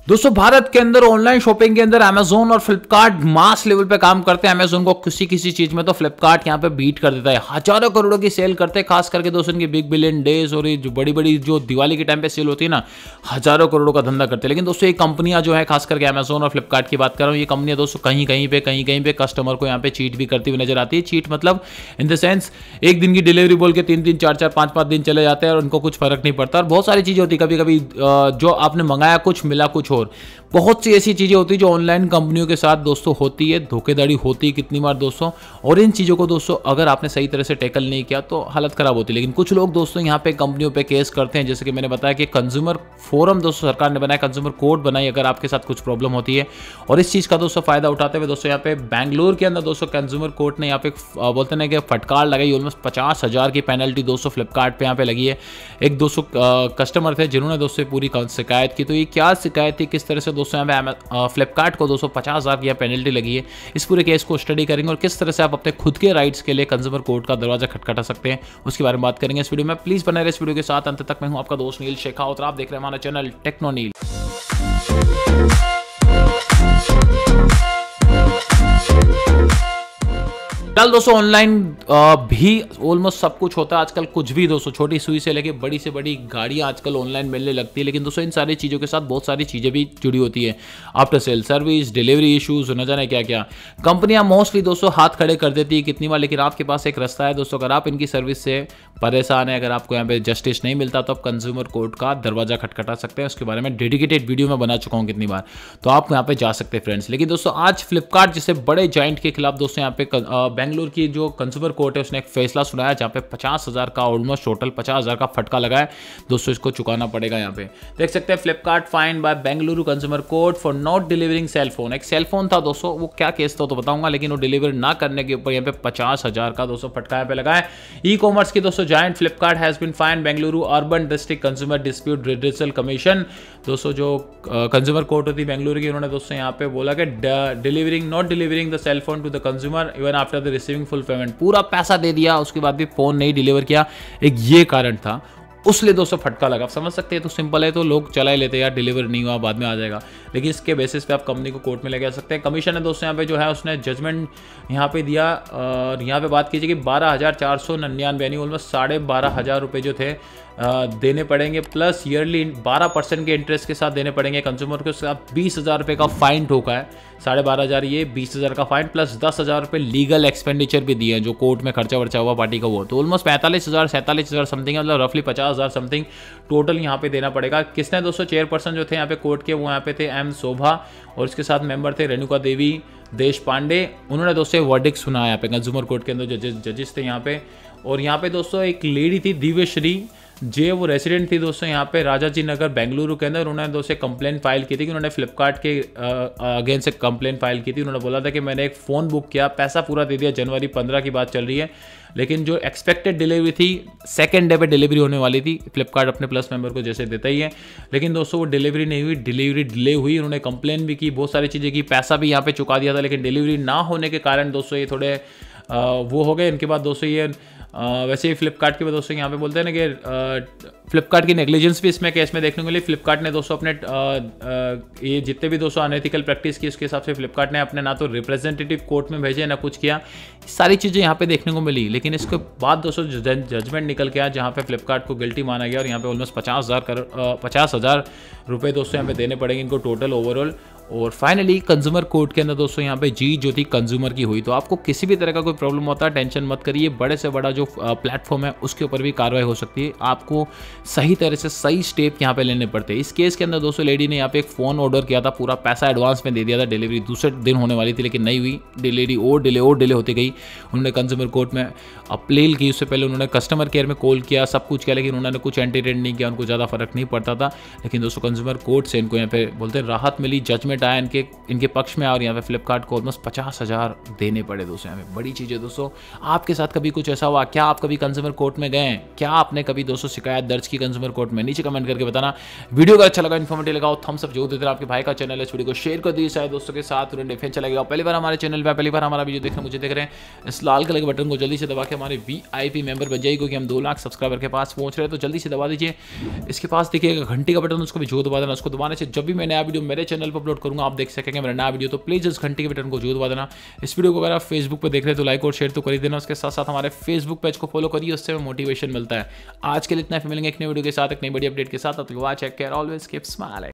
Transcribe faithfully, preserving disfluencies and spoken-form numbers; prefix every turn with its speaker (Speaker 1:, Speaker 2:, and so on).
Speaker 1: दोस्तों भारत के अंदर ऑनलाइन शॉपिंग के अंदर अमेजोन और फ्लिपकार्ट मास लेवल पे काम करते हैं। अमेजोन को किसी किसी चीज में तो फ्लिपकार्ट यहाँ पे बीट कर देता है, हजारों करोड़ों की सेल करते हैं, खास करके दोस्तों इनकी बिग बिलियन डेज और ये जो बड़ी बड़ी जो दिवाली के टाइम पे सेल होती है ना, हजारों करोड़ों का धंधा करते हैं। लेकिन दोस्तों ये कंपनियां जो है, खास करके अमेजोन और फ्लिपकार्ट की बात कर रहा हूँ, ये कंपनियां दोस्तों कहीं कहीं पे कहीं कहीं पे कस्टमर को यहाँ पे चीट भी करती हुई नजर आती है। चीट मतलब इन द सेंस एक दिन की डिलीवरी बोल के तीन तीन चार चार पांच पांच दिन चले जाते हैं और उनको कुछ फर्क नहीं पड़ता। और बहुत सारी चीजें होती है, कभी कभी जो आपने मंगाया कुछ मिला कुछ और, बहुत सी ऐसी चीजें होती है जो ऑनलाइन कंपनियों के साथ दोस्तों होती है, धोखेधड़ी होती है कितनी बार दोस्तों। और इन चीजों को दोस्तों अगर आपने सही तरह से टैकल नहीं किया तो हालत खराब होती है। लेकिन कुछ लोग दोस्तों यहाँ पे कंपनियों पे केस करते हैं, जैसे कि मैंने बताया कि कंज्यूमर फोरम दोस्तों सरकार ने बनाया, कंज्यूमर कोर्ट बनाई अगर आपके साथ कुछ प्रॉब्लम होती है। और इस चीज का दोस्तों फायदा उठाते हुए दोस्तों यहाँ पे बैंगलोर के अंदर दोस्तों कंज्यूमर कोर्ट ने यहाँ पे बोलते हैं कि फटकार लगाई, ऑलमोस्ट पचास हजार की पेनल्टी दोस्तों फ्लिपकार्ट पे यहाँ पे लगी है। एक दोस्तों कस्टमर थे जिन्होंने दोस्तों पूरी शिकायत की। तो ये क्या शिकायत थी, किस तरह से दोस्तों यहाँ पे फ्लिपकार्ट को दोस्तों पचास हजार की पेनल्टी लगी है, इस पूरे केस को स्टडी करेंगे और किस तरह से आप अपने खुद के राइट्स के लिए कंज्यूमर कोर्ट का दरवाजा खटखटा सकते हैं, उसके बारे में बात करेंगे इस वीडियो में। प्लीज बने रहे इस वीडियो के साथ अंत तक। मैं हूं आपका दोस्त नील शेखावत और आप देख रहे हैं हमारा चैनल टेक्नो नील। कल दोस्तों ऑनलाइन भी ऑलमोस्ट सब कुछ होता है आजकल, कुछ भी दोस्तों, छोटी सुई से लेके बड़ी से बड़ी गाड़ियां आजकल ऑनलाइन मिलने लगती है। लेकिन दोस्तों इन सारी चीज़ों के साथ बहुत सारी चीज़ें भी जुड़ी होती है, after sale service, delivery issues, न जाने क्या क्या। कंपनियां मोस्टली दोस्तों हाथ खड़े कर देती है कितनी बार, लेकिन आपके पास एक रास्ता है दोस्तों। अगर आप इनकी सर्विस से परेशान है, अगर आपको यहाँ पे जस्टिस नहीं मिलता तो आप कंज्यूमर कोर्ट का दरवाजा खटखटा सकते हैं। उसके बारे में डेडिकेटेड वीडियो में बना चुका हूँ कितनी बार, तो आप यहाँ पे जा सकते हैं फ्रेंड्स। लेकिन दोस्तों आज फ्लिपकार्ट जैसे बड़े जाइंट के खिलाफ दोस्तों यहाँ पे बेंगलुरु की जो कंज्यूमर कोर्ट है उसने एक फैसला सुनाया जहां पे पचास हजार का ऑलमोस्ट टोटल पचास हजार का फटका लगा है दोस्तों, इसको चुकाना पड़ेगा। यहाँ पे देख सकते हैं Flipkart fine by Bengaluru consumer court for not delivering cell phone. एक सेल फोन था दोस्तों, वो क्या केस था तो बताऊंगा, लेकिन वो डिलीवर ना करने के ऊपर यहाँ पे पचास हजार का दोस्तों फटका यहाँ पे लगा है। ई कॉमर्स की दोस्तों giant Flipkart has been fine Bengaluru urban district consumer dispute redressal commission. दोस्तों जो कंज्यूमर कोर्ट होती है बेंगलुरु की, उन्होंने दोस्तों यहाँ पे बोला कि delivering not delivering the cell phone to the consumer even after the receiving full payment, पूरा पैसा दे दिया उसके बाद भी फोन नहीं डिलीवर किया, एक ये कारण था, उसलिए दोस्तों फटका लगा। आप समझ सकते हैं, तो सिंपल है, तो लोग चला ही लेते हैं यार, डिलीवर नहीं हुआ बाद में आ जाएगा। लेकिन इसके बेसिस पे आप कंपनी को कोर्ट में ले जा सकते हैं। कमीशन है दोस्तों यहाँ पे जो है उसने जजमेंट यहाँ पे दिया और यहाँ पे बात कीजिए कि बारह हजार चार सौ निन्यानवे यानी ऑलमोस्ट साढ़े बारह हजार रुपये जो थे आ, देने पड़ेंगे, प्लस ईयरली बारह परसेंट के इंटरेस्ट के साथ देने पड़ेंगे कंज्यूमर को। उसके साथ बीस हज़ार रुपये का फाइन ठोका है, साढ़े बारह हज़ार ये बीस हज़ार का फाइन, प्लस दस हज़ार रुपये लीगल एक्सपेंडिचर भी दिए हैं जो कोर्ट में खर्चा वर्चा हुआ पार्टी का, वो तो ऑलमोस्ट पैंतालीस हज़ार सैंतालीस हज़ार समथिंग, मतलब रफली पचास हज़ार समथिंग टोटल यहाँ पे देना पड़ेगा। किसने दोस्तों चेयरपर्सन जो थे यहाँ पे कोर्ट के, वो यहाँ पे थे एम शोभा और उसके साथ मेंबर थे रेणुका देवी देश पांडे। उन्होंने दोस्तों वर्डिक्ट सुना यहाँ पे कंज्यूमर कोर्ट के अंदर जो जजेस थे यहाँ पे। और यहाँ पे दोस्तों एक लेडी थी दिव्यश्री जे, वो रेसिडेंट थी दोस्तों यहाँ पे राजाजी नगर बेंगलुरु के अंदर। उन्होंने दोस्तों कंप्लेंट फाइल की थी कि उन्होंने फ्लिपकार्ट के अगेंस्ट से कंप्लेंट फाइल की थी। उन्होंने बोला था कि मैंने एक फ़ोन बुक किया, पैसा पूरा दे दिया, जनवरी पंद्रह की बात चल रही है, लेकिन जो एक्सपेक्टेड डिलीवरी थी सेकेंड डे पे डिलीवरी होने वाली थी, फ्लिपकार्ट अपने प्लस मेंबर को जैसे देता ही है, लेकिन दोस्तों वो डिलीवरी नहीं हुई, डिलीवरी डिले हुई। उन्होंने कंप्लेन भी की, बहुत सारी चीज़ें की, पैसा भी यहाँ पे चुका दिया था, लेकिन डिलीवरी ना होने के कारण दोस्तों ये थोड़े आ, वो हो गए। इनके बाद दोस्तों ये आ, वैसे ही फ्लिपकार्ट के बाद दोस्तों यहाँ पे बोलते हैं ना कि फ्लिपकार्ट की नेग्लिजेंस भी इसमें केस में देखने को मिली। फ्लिपकार्ट ने दोस्तों अपने आ, आ, ये जितने भी दोस्तों अनएथिकल प्रैक्टिस की उसके हिसाब से फ्लिपकार्ट ने अपने ना तो रिप्रेजेंटेटिव कोर्ट में भेजे ना कुछ किया, सारी चीज़ें यहाँ पे देखने को मिली। लेकिन इसके बाद दोस्तों जजमेंट निकल के आया जहाँ पे फ्लिपकार्ट को गिल्टी माना गया और यहाँ पे ऑलमोस्ट पचास हज़ार करोड़ पचास हज़ार रुपये दोस्तों यहाँ पे देने पड़ेंगे इनको टोटल ओवरऑल। और फाइनली कंज्यूमर कोर्ट के अंदर दोस्तों यहाँ पे जीत जो थी कंज्यूमर की हुई। तो आपको किसी भी तरह का कोई प्रॉब्लम होता है टेंशन मत करिए, बड़े से बड़ा जो प्लेटफॉर्म है उसके ऊपर भी कार्रवाई हो सकती है। आपको सही तरह से सही स्टेप यहाँ पे लेने पड़ते हैं। इस केस के अंदर दोस्तों लेडी ने यहाँ पे एक फ़ोन ऑर्डर किया था, पूरा पैसा एडवांस में दे दिया था, डिलीवरी दूसरे दिन होने वाली थी लेकिन नहीं हुई, डिलीवरी और डिले और डिले होती गई। उन्होंने कंज्यूमर कोर्ट में अपील की, उससे पहले उन्होंने कस्टमर केयर में कॉल किया, सब कुछ किया, लेकिन उन्होंने कुछ एंटीटेड नहीं किया, उनको ज़्यादा फर्क नहीं पड़ता था। लेकिन दोस्तों कंज्यूमर कोर्ट से इनको यहाँ पे बोलते हैं राहत मिली, जजमेंट आया इनके इनके पक्ष में और यहाँ पे फ्लिपकार्ट को ऑलमोस्ट पचास हज़ार देने पड़े दोस्तों। यहाँ पे बड़ी चीज़ है दोस्तों। आपके साथ कभी कुछ ऐसा हुआ क्या? आप कभी कंज्यूमर कोर्ट में गए? क्या आपने कभी दोस्तों शिकायत दर्ज की कंज्यूमर कोर्ट में नीचे कमेंट करके बताना। वीडियो का अच्छा लगा, इन्फॉर्मेटिव लगा, थम्स अप जरूर देते आपके भाई का चैनल है, इस वीडियो को शेयर कर दीजिए सारे दोस्तों के साथ, तुरंत डिफेंस चला गया। पहली बार हमारे चैनल पर पहली बार हमारा वीडियो देखना मुझे देख रहे हैं, इस लाल कलर के बटन को जल्दी से दबा के हमारे वीआईपी मेंबर बन जाइए, क्योंकि हम दो लाख सब्सक्राइबर के पास पहुंच रहे हैं, तो जल्दी से दबा दीजिए। इसके पास देखिएगा घंटी का बटन, उसको भी जो दबा देना, उसको दबाने से जब भी मैं नया वीडियो मेरे चैनल पर अपलोड करूंगा आप देख सकेंगे मेरा नया वीडियो। तो प्लीज इस घंटी के बटन को जो दबा देना। इस वीडियो को अगर आप फेसबुक पर देख रहे हैं तो लाइक और शेयर तो कर ही देना, उसके साथ साथ हमारे फेसबुक पेज को फॉलो करिए, उससे मोटिवेशन मिलता है। आज के लिए इतना, फिर मिलेंगे एक नई वीडियो के साथ, एक नई बड़ी अपडेट के साथ। Watch take care, always keep smiling.